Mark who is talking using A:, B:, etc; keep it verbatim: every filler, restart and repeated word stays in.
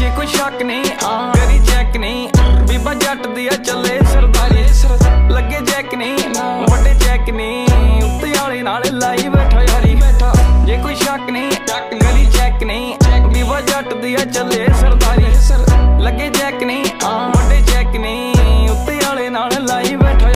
A: जे कोई शक नहीं करी चेक नहीं, बीबा जट दिया चले सरदारी, लगे चेक नहीं बड़े चेक नहीं, उत्ते आले नाल लाई बैठा यारी। जे कोई शक नहीं करी चेक नहीं, बीबा जट दिया चले।